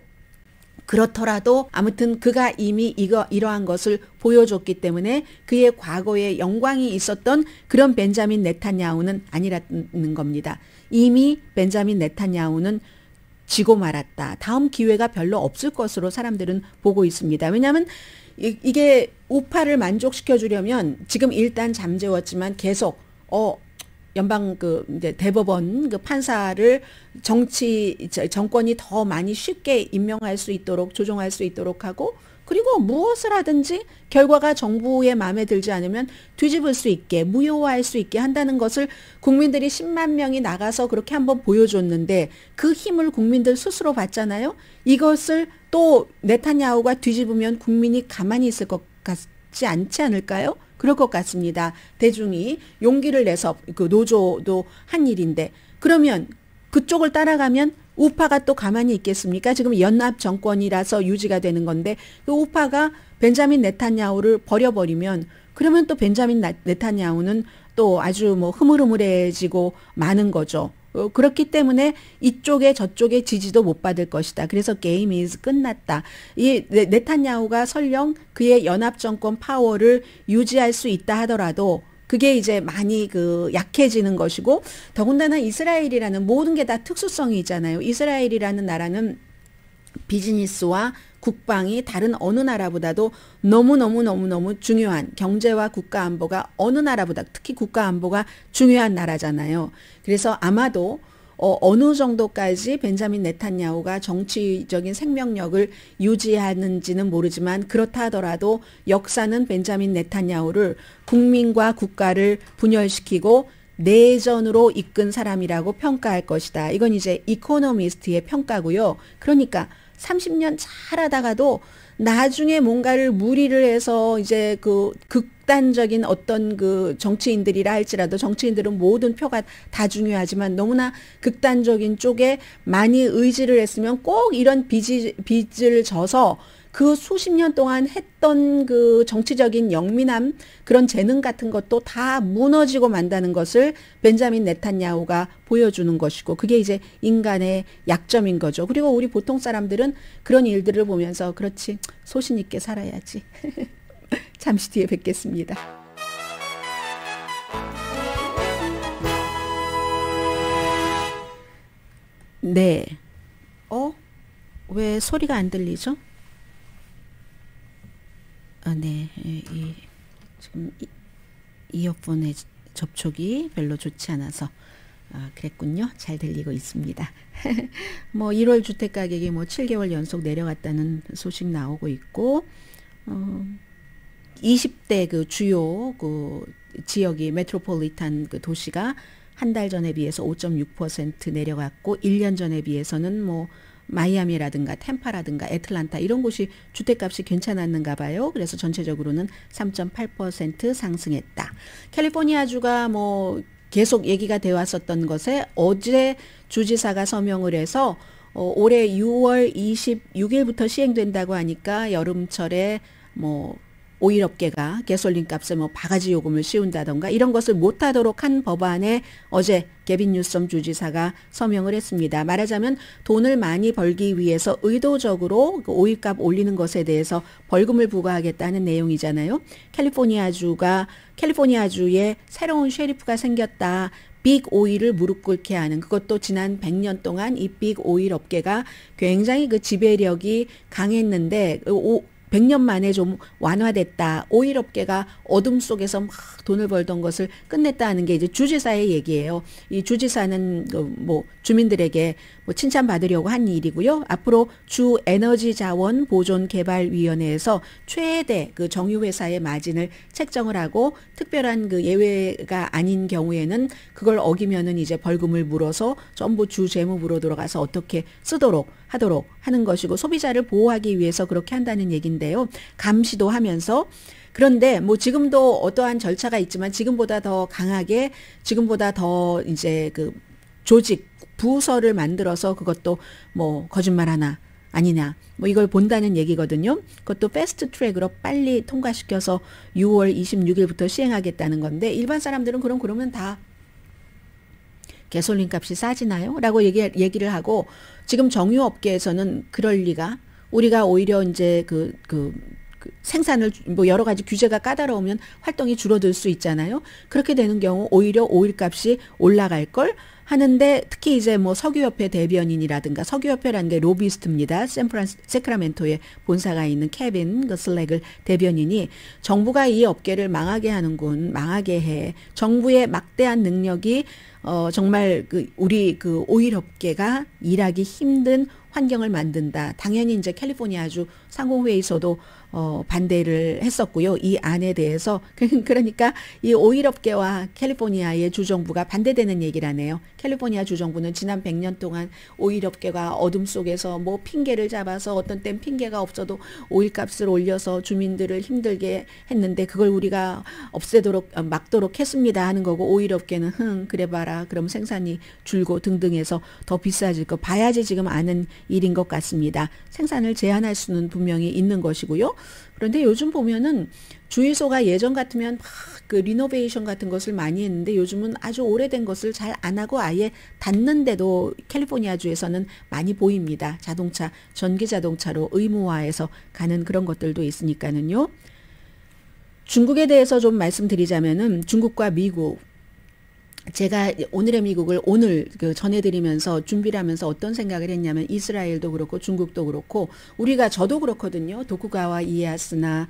그렇더라도 아무튼 그가 이미 이거 이러한 것을 보여줬기 때문에 그의 과거에 영광이 있었던 그런 벤자민 네탄야후는 아니라는 겁니다. 이미 벤자민 네탄야후는 지고 말았다. 다음 기회가 별로 없을 것으로 사람들은 보고 있습니다. 왜냐하면 이, 이게 우파를 만족시켜 주려면 지금 일단 잠재웠지만 계속 어 연방 그 이제 대법원 그 판사를 정치 정권이 더 많이 쉽게 임명할 수 있도록 조종할 수 있도록 하고 그리고 무엇을 하든지 결과가 정부의 마음에 들지 않으면 뒤집을 수 있게 무효화할 수 있게 한다는 것을 국민들이 십만 명이 나가서 그렇게 한번 보여줬는데 그 힘을 국민들 스스로 받잖아요. 이것을 또 네탄야후가 뒤집으면 국민이 가만히 있을 것 같지 않지 않을까요? 그럴 것 같습니다. 대중이 용기를 내서 그 노조도 한 일인데 그러면 그쪽을 따라가면 우파가 또 가만히 있겠습니까? 지금 연합 정권이라서 유지가 되는 건데 그 우파가 벤자민 네탄야후를 버려버리면 그러면 또 벤자민 네탄야후는 또 아주 뭐 흐물흐물해지고 마는 거죠. 어, 그렇기 때문에 이쪽에 저쪽에 지지도 못 받을 것이다. 그래서 게임이 끝났다. 이 네탄야후가 설령 그의 연합 정권 파워를 유지할 수 있다 하더라도 그게 이제 많이 그 약해지는 것이고 더군다나 이스라엘이라는 모든 게 다 특수성이 있잖아요. 이스라엘이라는 나라는 비즈니스와 국방이 다른 어느 나라보다도 너무너무너무너무 중요한 경제와 국가 안보가 어느 나라보다 특히 국가 안보가 중요한 나라잖아요. 그래서 아마도 어, 어느 정도까지 벤자민 네탄야후가 정치적인 생명력을 유지하는지는 모르지만 그렇다 하더라도 역사는 벤자민 네탄야후를 국민과 국가를 분열시키고 내전으로 이끈 사람이라고 평가할 것이다. 이건 이제 이코노미스트의 평가고요. 그러니까 삼십 년 잘하다가도 나중에 뭔가를 무리를 해서 이제 그 극단적인 어떤 그 정치인들이라 할지라도 정치인들은 모든 표가 다 중요하지만 너무나 극단적인 쪽에 많이 의지를 했으면 꼭 이런 빚이, 빚을 져서 그 수십 년 동안 했던 그 정치적인 영민함 그런 재능 같은 것도 다 무너지고 만다는 것을 벤자민 네탄야후가 보여주는 것이고 그게 이제 인간의 약점인 거죠. 그리고 우리 보통 사람들은 그런 일들을 보면서 그렇지 소신 있게 살아야지. 잠시 뒤에 뵙겠습니다. 네. 어? 왜 소리가 안 들리죠? 아, 네. 이, 지금 이, 이어폰의 접촉이 별로 좋지 않아서 아, 그랬군요. 잘 들리고 있습니다. 뭐 일월 주택 가격이 뭐 칠 개월 연속 내려갔다는 소식 나오고 있고 어, 이십 대 그 주요 그 지역이 메트로폴리탄 그 도시가 한 달 전에 비해서 오 점 육 퍼센트 내려갔고 일 년 전에 비해서는 뭐 마이애미라든가 템파라든가 애틀란타 이런 곳이 주택값이 괜찮았는가 봐요. 그래서 전체적으로는 삼 점 팔 퍼센트 상승했다. 캘리포니아주가 뭐 계속 얘기가 되어 왔었던 것에 어제 주지사가 서명을 해서 어, 올해 유월 이십육일부터 시행된다고 하니까 여름철에 뭐 오일 업계가 가솔린 값에 뭐 바가지 요금을 씌운다던가 이런 것을 못하도록 한 법안에 어제 게빈 뉴섬 주지사가 서명을 했습니다. 말하자면 돈을 많이 벌기 위해서 의도적으로 오일값 올리는 것에 대해서 벌금을 부과하겠다는 내용이잖아요. 캘리포니아주가 캘리포니아주에 새로운 셰리프가 생겼다. 빅 오일을 무릎 꿇게 하는 그것도 지난 백 년 동안 이 빅 오일 업계가 굉장히 그 지배력이 강했는데 오, 백 년 만에 좀 완화됐다. 오일 업계가 어둠 속에서 막 돈을 벌던 것을 끝냈다 하는 게 이제 주지사의 얘기예요. 이 주지사는 뭐 주민들에게 뭐 칭찬받으려고 한 일이고요. 앞으로 주 에너지 자원 보존 개발 위원회에서 최대 그 정유 회사의 마진을 책정을 하고 특별한 그 예외가 아닌 경우에는 그걸 어기면은 이제 벌금을 물어서 전부 주 재무부로 들어가서 어떻게 쓰도록 하도록 하는 것이고 소비자를 보호하기 위해서 그렇게 한다는 얘기인데요. 감시도 하면서 그런데 뭐 지금도 어떠한 절차가 있지만 지금보다 더 강하게 지금보다 더 이제 그 조직 부서를 만들어서 그것도 뭐 거짓말 하나 아니냐 뭐 이걸 본다는 얘기거든요. 그것도 패스트 트랙으로 빨리 통과시켜서 유월 이십육일부터 시행하겠다는 건데 일반 사람들은 그럼 그러면 다 가솔린 값이 싸지나요? 라고 얘기, 얘기를 하고 지금 정유업계에서는 그럴 리가 우리가 오히려 이제 그, 그, 그 생산을 뭐 여러 가지 규제가 까다로우면 활동이 줄어들 수 있잖아요. 그렇게 되는 경우 오히려 오일 값이 올라갈 걸 하는데 특히 이제 뭐 석유협회 대변인이라든가 석유협회라는 게 로비스트입니다. 샌프란시 세크라멘토에 본사가 있는 케빈 그 슬렉을 대변인이 정부가 이 업계를 망하게 하는군, 망하게 해. 정부의 막대한 능력이 어 정말 그 우리 그 오일 업계가 일하기 힘든 환경을 만든다. 당연히 이제 캘리포니아주 상공회의소도 어, 반대를 했었고요. 이 안에 대해서. 그러니까 이 오일업계와 캘리포니아의 주정부가 반대되는 얘기를 하네요. 캘리포니아 주정부는 지난 백 년 동안 오일업계가 어둠 속에서 뭐 핑계를 잡아서 어떤 땐 핑계가 없어도 오일값을 올려서 주민들을 힘들게 했는데 그걸 우리가 없애도록 막도록 했습니다 하는 거고 오일업계는 흥 그래 봐라 그럼 생산이 줄고 등등 해서 더 비싸질 거 봐야지 지금 아는 일인 것 같습니다. 생산을 제한할 수는 분명히 있는 것이고요. 그런데 요즘 보면은 주유소가 예전 같으면 막 그 리노베이션 같은 것을 많이 했는데 요즘은 아주 오래된 것을 잘 안 하고 아예 닫는데도 캘리포니아주에서는 많이 보입니다. 자동차, 전기 자동차로 의무화해서 가는 그런 것들도 있으니까는요. 중국에 대해서 좀 말씀드리자면은 중국과 미국 제가 오늘의 미국을 오늘 그 전해드리면서 준비를 하면서 어떤 생각을 했냐면 이스라엘도 그렇고 중국도 그렇고 우리가 저도 그렇거든요. 도쿠가와 이에야스나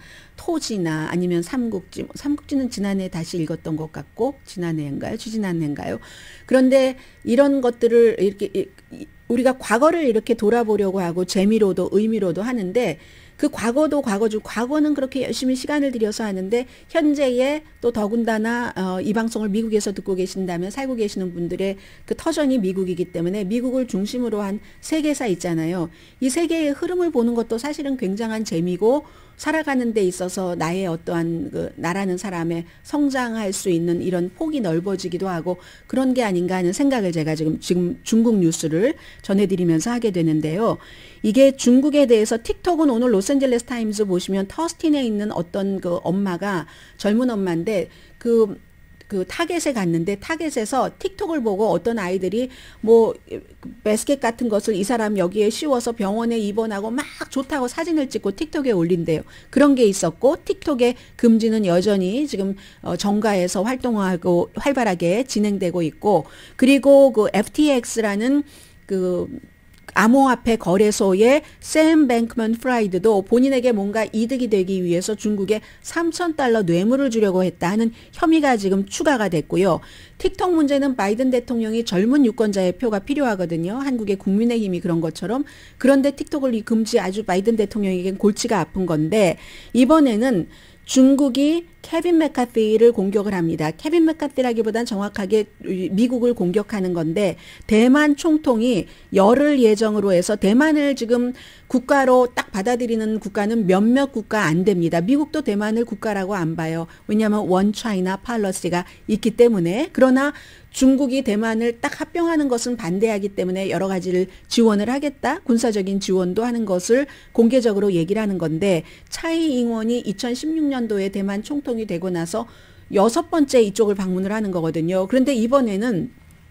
토지나 아니면 삼국지 삼국지는 지난해 다시 읽었던 것 같고 지난해인가요? 지지난해인가요? 그런데 이런 것들을 이렇게 우리가 과거를 이렇게 돌아보려고 하고 재미로도 의미로도 하는데 그 과거도 과거죠. 과거는 그렇게 열심히 시간을 들여서 하는데 현재에 또 더군다나 어, 이 방송을 미국에서 듣고 계신다면 살고 계시는 분들의 그 터전이 미국이기 때문에 미국을 중심으로 한 세계사 있잖아요. 이 세계의 흐름을 보는 것도 사실은 굉장한 재미고 살아가는 데 있어서 나의 어떠한 그 나라는 사람의 성장할 수 있는 이런 폭이 넓어지기도 하고 그런 게 아닌가 하는 생각을 제가 지금 지금 중국 뉴스를 전해드리면서 하게 되는데요. 이게 중국에 대해서 틱톡은 오늘 로스앤젤레스 타임즈 보시면 터스틴에 있는 어떤 그 엄마가 젊은 엄마인데 그 그 타겟에 갔는데 타겟에서 틱톡을 보고 어떤 아이들이 뭐 바스켓 같은 것을 이 사람 여기에 씌워서 병원에 입원하고 막 좋다고 사진을 찍고 틱톡에 올린대요. 그런 게 있었고 틱톡의 금지는 여전히 지금 어 정가에서 활동하고 활발하게 진행되고 있고 그리고 그 에프티엑스라는 그 암호화폐 거래소의 샘 뱅크먼 프라이드도 본인에게 뭔가 이득이 되기 위해서 중국에 삼천 달러 뇌물을 주려고 했다 하는 혐의가 지금 추가가 됐고요. 틱톡 문제는 바이든 대통령이 젊은 유권자의 표가 필요하거든요. 한국의 국민의힘이 그런 것처럼. 그런데 틱톡을 금지 아주 바이든 대통령에겐 골치가 아픈 건데 이번에는 중국이 케빈 맥카티를 공격을 합니다. 케빈 맥카티라기보단 정확하게 미국을 공격하는 건데 대만 총통이 열흘 예정으로 해서 대만을 지금 국가로 딱 받아들이는 국가는 몇몇 국가 안 됩니다. 미국도 대만을 국가라고 안 봐요. 왜냐하면 원 차이나 팔러시가 있기 때문에. 그러나 중국이 대만을 딱 합병하는 것은 반대하기 때문에 여러 가지를 지원을 하겠다. 군사적인 지원도 하는 것을 공개적으로 얘기를 하는 건데 차이 잉원이 이천십육 년도에 대만 총통이 되고 나서 여섯 번째 이쪽을 방문을 하는 거거든요. 그런데 이번에는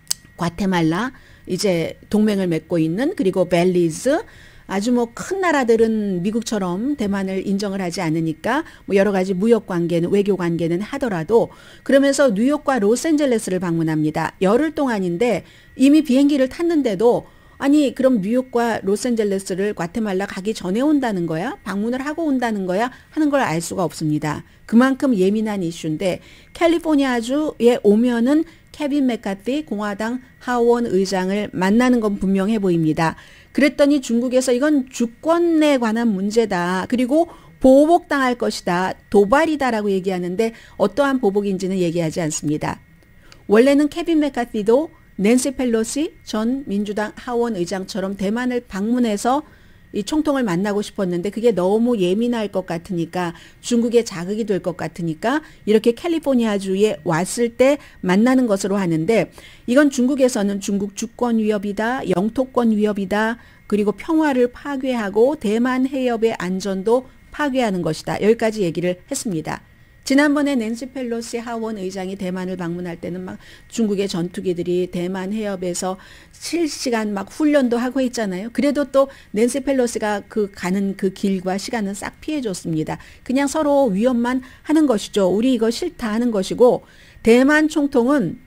과테말라 이제 동맹을 맺고 있는 그리고 벨리즈 아주 뭐 큰 나라들은 미국처럼 대만을 인정을 하지 않으니까 뭐 여러 가지 무역 관계는 외교 관계는 하더라도 그러면서 뉴욕과 로스앤젤레스를 방문합니다. 열흘 동안인데 이미 비행기를 탔는데도 아니 그럼 뉴욕과 로스앤젤레스를 과테말라 가기 전에 온다는 거야? 방문을 하고 온다는 거야? 하는 걸 알 수가 없습니다. 그만큼 예민한 이슈인데 캘리포니아주에 오면은 케빈 맥카티 공화당 하원 의장을 만나는 건 분명해 보입니다. 그랬더니 중국에서 이건 주권에 관한 문제다. 그리고 보복당할 것이다. 도발이다라고 얘기하는데 어떠한 보복인지는 얘기하지 않습니다. 원래는 케빈 맥카티도 낸시 펠로시 전 민주당 하원 의장처럼 대만을 방문해서 이 총통을 만나고 싶었는데 그게 너무 예민할 것 같으니까 중국에 자극이 될 것 같으니까 이렇게 캘리포니아주에 왔을 때 만나는 것으로 하는데 이건 중국에서는 중국 주권 위협이다, 영토권 위협이다, 그리고 평화를 파괴하고 대만 해협의 안전도 파괴하는 것이다. 여기까지 얘기를 했습니다. 지난번에 낸시 펠로시 하원 의장이 대만을 방문할 때는 막 중국의 전투기들이 대만 해협에서 실시간 막 훈련도 하고 있잖아요. 그래도 또 낸시 펠로시가 그 가는 그 길과 시간은 싹 피해줬습니다. 그냥 서로 위협만 하는 것이죠. 우리 이거 싫다 하는 것이고 대만 총통은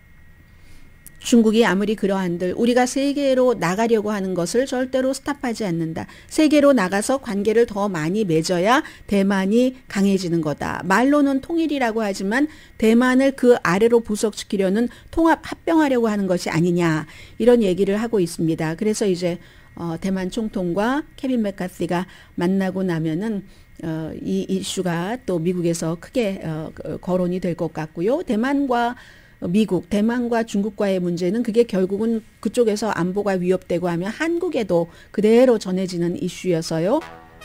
중국이 아무리 그러한들 우리가 세계로 나가려고 하는 것을 절대로 스탑하지 않는다. 세계로 나가서 관계를 더 많이 맺어야 대만이 강해지는 거다. 말로는 통일이라고 하지만 대만을 그 아래로 부속시키려는 통합 합병하려고 하는 것이 아니냐. 이런 얘기를 하고 있습니다. 그래서 이제 어, 대만 총통과 케빈 맥카시가 만나고 나면은 어, 이 이슈가 또 미국에서 크게 어, 거론이 될 것 같고요. 대만과 미국, 대만과 중국과의 문제는 그게 결국은 그쪽에서 안보가 위협되고 하면 한국에도 그대로 전해지는 이슈여서요.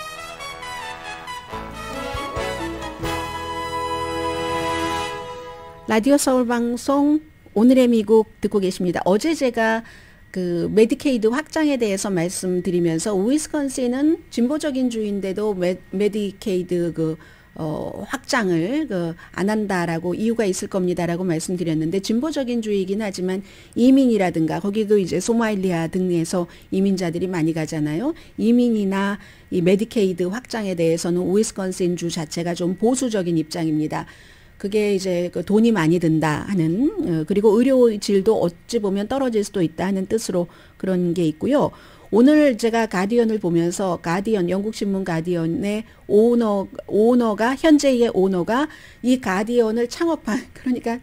라디오 서울 방송 오늘의 미국 듣고 계십니다. 어제 제가 그 메디케이드 확장에 대해서 말씀드리면서 위스콘신은 진보적인 주인데도 메, 메디케이드 그 어, 확장을 그, 안 한다라고 이유가 있을 겁니다라고 말씀드렸는데 진보적인 주의이긴 하지만 이민이라든가 거기도 이제 소말리아 등에서 이민자들이 많이 가잖아요. 이민이나 이 메디케이드 확장에 대해서는 위스콘신 주 자체가 좀 보수적인 입장입니다. 그게 이제 그 돈이 많이 든다 하는 어, 그리고 의료 질도 어찌 보면 떨어질 수도 있다 하는 뜻으로 그런 게 있고요. 오늘 제가 가디언을 보면서 가디언 영국 신문 가디언의 오너 오너가 현재의 오너가 이 가디언을 창업한 그러니까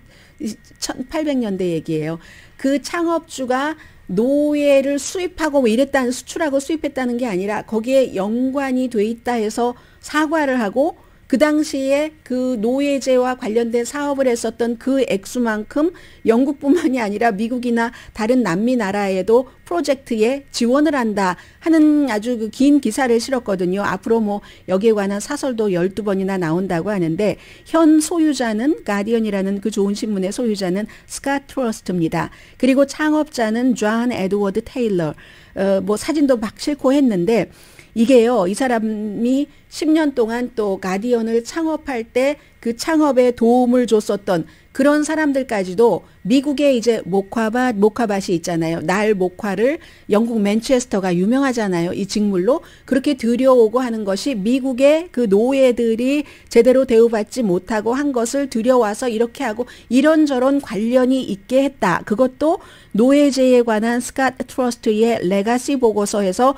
천팔백 년대 얘기예요. 그 창업주가 노예를 수입하고 뭐 이랬다는 수출하고 수입했다는 게 아니라 거기에 연관이 돼 있다 해서 사과를 하고 그 당시에 그 노예제와 관련된 사업을 했었던 그 액수만큼 영국뿐만이 아니라 미국이나 다른 남미 나라에도 프로젝트에 지원을 한다 하는 아주 그 긴 기사를 실었거든요. 앞으로 뭐 여기에 관한 사설도 열두 번이나 나온다고 하는데 현 소유자는 가디언이라는 그 좋은 신문의 소유자는 스캇 트러스트입니다. 그리고 창업자는 존 에드워드 테일러. 어, 뭐 사진도 막 싣고 했는데 이게요, 이 사람이 십 년 동안 또 가디언을 창업할 때 그 창업에 도움을 줬었던 그런 사람들까지도 미국의 이제 모카밭, 모카밭이 있잖아요. 날 모카를 영국 맨체스터가 유명하잖아요. 이 직물로. 그렇게 들여오고 하는 것이 미국의 그 노예들이 제대로 대우받지 못하고 한 것을 들여와서 이렇게 하고 이런저런 관련이 있게 했다. 그것도 노예제에 관한 스캇 트러스트의 레가시 보고서에서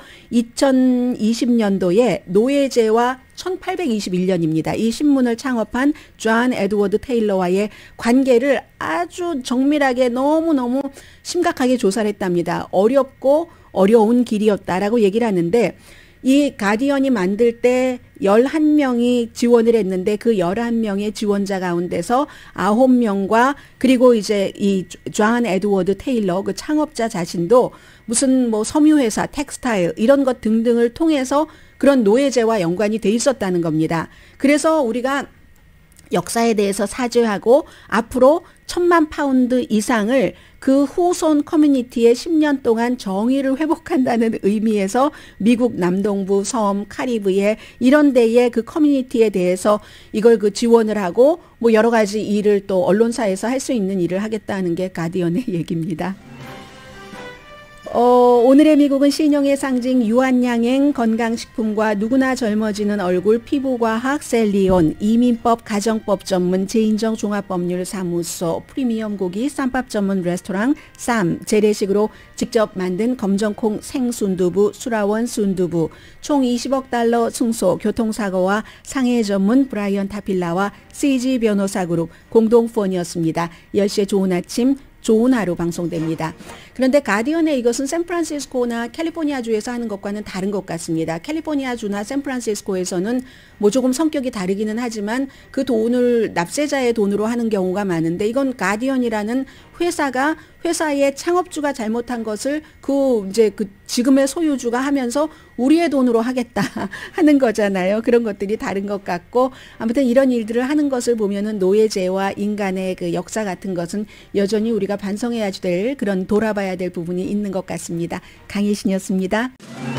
이천이십 년도에 노예제와 천팔백이십일 년입니다. 이 신문을 창업한 존 에드워드 테일러와의 관계를 아주 정밀하게 너무너무 심각하게 조사를 했답니다. 어렵고 어려운 길이었다라고 얘기를 하는데 이 가디언이 만들 때 열한 명이 지원을 했는데 그 열한 명의 지원자 가운데서 아홉 명과 그리고 이제 이 존 에드워드 테일러 그 창업자 자신도 무슨 뭐 섬유회사, 텍스타일 이런 것 등등을 통해서 그런 노예제와 연관이 돼 있었다는 겁니다. 그래서 우리가 역사에 대해서 사죄하고 앞으로 천만 파운드 이상을 그 후손 커뮤니티에 십 년 동안 정의를 회복한다는 의미에서 미국 남동부, 섬, 카리브해 이런 데의 그 커뮤니티에 대해서 이걸 그 지원을 하고 뭐 여러 가지 일을 또 언론사에서 할 수 있는 일을 하겠다는 게 가디언의 얘기입니다. 어, 오늘의 미국은 신용의 상징 유한양행 건강식품과 누구나 젊어지는 얼굴 피부과학 셀리온 이민법 가정법 전문 제인정 종합법률사무소 프리미엄 고기 쌈밥 전문 레스토랑 쌈 재래식으로 직접 만든 검정콩 생순두부 수라원 순두부 총 이십억 달러 승소 교통사고와 상해 전문 브라이언 타필라와 씨지 변호사그룹 공동폰이었습니다. 열 시에 좋은 아침 좋은 하루 방송됩니다. 그런데 가디언의 이것은 샌프란시스코나 캘리포니아주에서 하는 것과는 다른 것 같습니다. 캘리포니아주나 샌프란시스코에서는 뭐 조금 성격이 다르기는 하지만 그 돈을 납세자의 돈으로 하는 경우가 많은데 이건 가디언이라는 회사가 회사의 창업주가 잘못한 것을 그 이제 그 지금의 소유주가 하면서 우리의 돈으로 하겠다 하는 거잖아요. 그런 것들이 다른 것 같고 아무튼 이런 일들을 하는 것을 보면은 노예제와 인간의 그 역사 같은 것은 여전히 우리가 반성해야 될 그런 돌아봐야 될 부분이 있는 것 같습니다. 강혜신이었습니다.